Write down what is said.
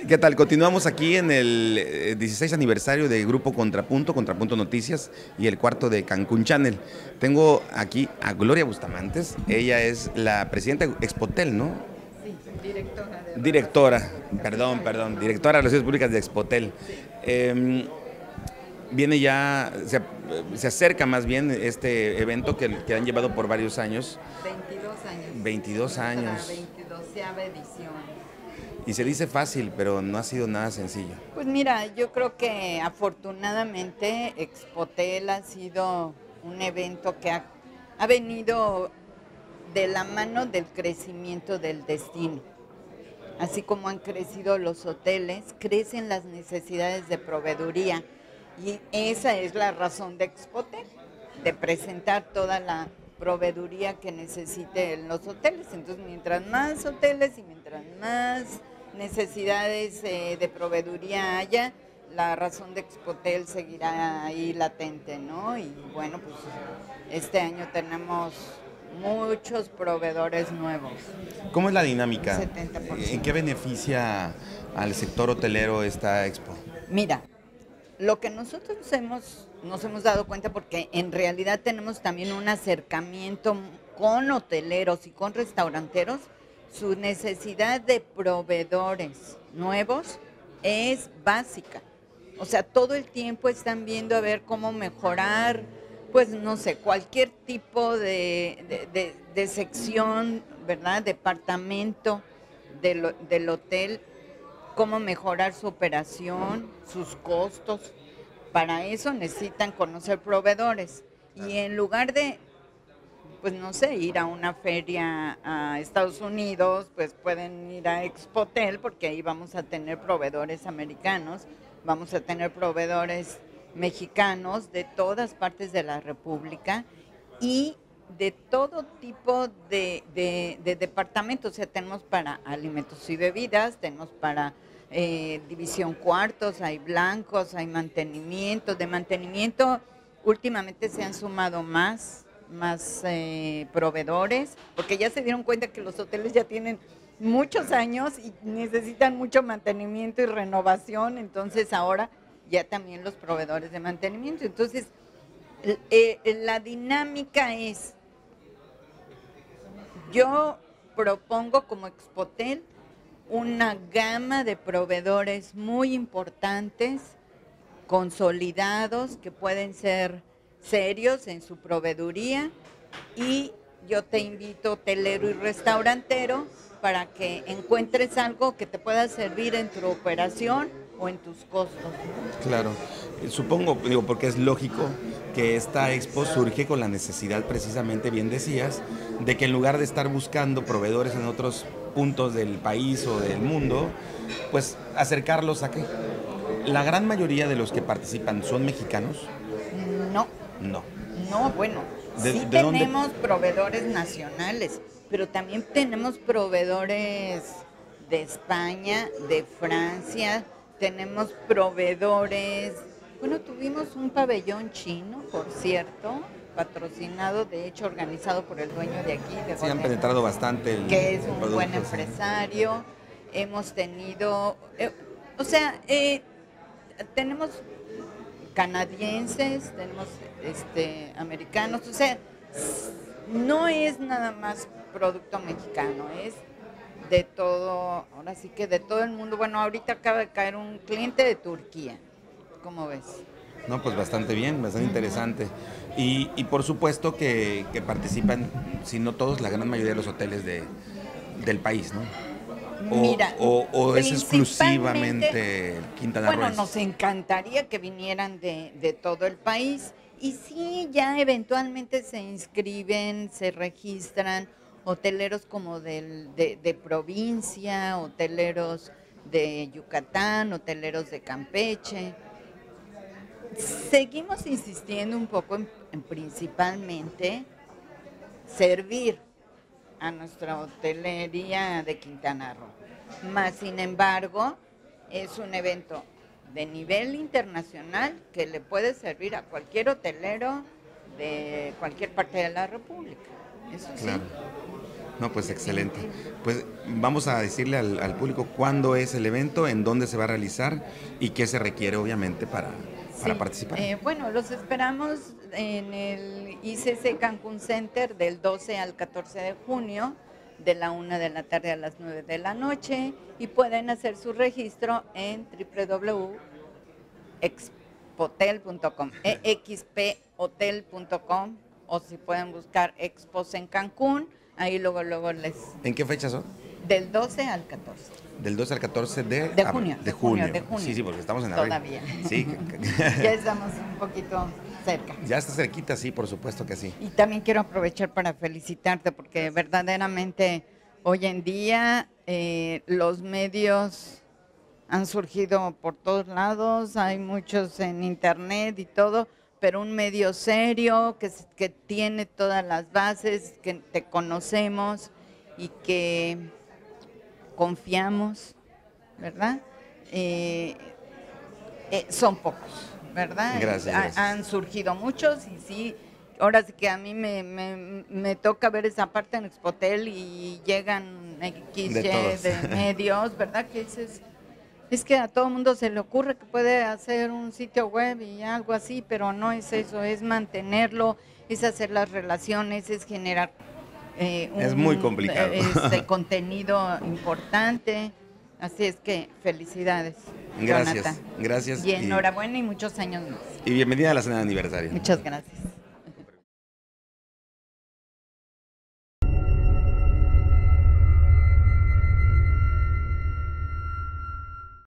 ¿Qué tal? Continuamos aquí en el 16 aniversario de Grupo Contrapunto, Contrapunto Noticias y el cuarto de Cancún Channel. Tengo aquí a Gloria Bustamantes. Ella es la presidenta de Expotel, ¿no? Sí, directora de Directora, Relaciones perdón, directora de Relaciones Públicas de Expotel. Sí, Viene ya, se acerca más bien este evento que han llevado por varios años. 22 años. 22 Nuestra años. 22ª edición. Y se dice fácil, pero no ha sido nada sencillo. Pues mira, yo creo que afortunadamente Expotel ha sido un evento que ha venido de la mano del crecimiento del destino. Así como han crecido los hoteles, crecen las necesidades de proveeduría. Y esa es la razón de Expotel, de presentar toda la proveeduría que necesiten los hoteles. Entonces, mientras más hoteles y mientras más necesidades de proveeduría haya, la razón de Expotel seguirá ahí latente, ¿no? Y bueno, pues este año tenemos muchos proveedores nuevos. ¿Cómo es la dinámica? 70%. ¿En qué beneficia al sector hotelero esta expo? Mira, lo que nosotros nos hemos dado cuenta, porque en realidad tenemos también un acercamiento con hoteleros y con restauranteros, su necesidad de proveedores nuevos es básica. O sea, todo el tiempo están viendo a ver cómo mejorar, pues no sé, cualquier tipo de sección, ¿verdad? Departamento del hotel, cómo mejorar su operación, sus costos. Para eso necesitan conocer proveedores. Y en lugar de, pues no sé, ir a una feria a Estados Unidos, pues pueden ir a Expotel, porque ahí vamos a tener proveedores americanos, vamos a tener proveedores mexicanos de todas partes de la República y de todo tipo de departamentos. O sea, tenemos para alimentos y bebidas, tenemos para división cuartos, hay blancos, hay mantenimiento. De mantenimiento últimamente se han sumado más proveedores, porque ya se dieron cuenta que los hoteles ya tienen muchos años y necesitan mucho mantenimiento y renovación. Entonces ahora ya también los proveedores de mantenimiento. Entonces, la dinámica es, yo propongo como Expotel una gama de proveedores muy importantes, consolidados, que pueden ser serios en su proveeduría, y yo te invito, hotelero y restaurantero, para que encuentres algo que te pueda servir en tu operación o en tus costos. Claro, supongo, digo, porque es lógico que esta expo surge con la necesidad, precisamente, bien decías, de que en lugar de estar buscando proveedores en otros puntos del país o del mundo, pues acercarlos a qué. La gran mayoría de los que participan son mexicanos. No, No. no, bueno, sí ¿De dónde? tenemos proveedores nacionales, pero también tenemos proveedores de España, de Francia, tenemos proveedores, bueno, tuvimos un pabellón chino, por cierto, patrocinado, de hecho organizado por el dueño de aquí, de Sí, han Golden, penetrado bastante el que es un producto, buen sí. empresario. Hemos tenido, tenemos canadienses, tenemos americanos. O sea, no es nada más producto mexicano, es de todo, ahora sí que de todo el mundo. Bueno, ahorita acaba de caer un cliente de Turquía, ¿cómo ves? No, pues bastante bien, bastante interesante. Y por supuesto que participan, si no todos, la gran mayoría de los hoteles del país, ¿no? Mira, O es principalmente, exclusivamente Quintana Roo. bueno, nos encantaría que vinieran de todo el país. Y sí, ya eventualmente se inscriben, se registran hoteleros como de provincia, hoteleros de Yucatán, hoteleros de Campeche. Seguimos insistiendo un poco en principalmente servir a nuestra hotelería de Quintana Roo. Más sin embargo, es un evento de nivel internacional que le puede servir a cualquier hotelero de cualquier parte de la República. Eso sí. Claro. No, pues excelente. Pues vamos a decirle al público cuándo es el evento, en dónde se va a realizar y qué se requiere obviamente para participar. Bueno, los esperamos en el ICC Cancún Center del 12 al 14 de junio, de la 1 de la tarde a las 9 de la noche, y pueden hacer su registro en www.expotel.com, expotel.com, o si pueden buscar Expos en Cancún, ahí luego les... ¿En qué fecha son? Del 12 al 14. Del 12 al 14 de junio. De junio. Sí, porque estamos en abril. Todavía. Sí. Ya estamos un poquito cerca. Ya está cerquita, sí, por supuesto que sí. Y también quiero aprovechar para felicitarte porque verdaderamente hoy en día los medios han surgido por todos lados, hay muchos en internet y todo, pero un medio serio que tiene todas las bases, que te conocemos y que confiamos, ¿verdad? Son pocos, ¿verdad? Gracias. Han surgido muchos y sí, ahora sí que a mí me toca ver esa parte en Expotel y llegan X, de medios, ¿verdad? Que es que a todo mundo se le ocurre que puede hacer un sitio web y algo así, pero no es eso, es mantenerlo, es hacer las relaciones, es generar es muy complicado. Contenido importante. Así es que felicidades. Gracias, Jonathan. gracias. Y enhorabuena y muchos años más. Y bienvenida a la cena de aniversario. Muchas gracias.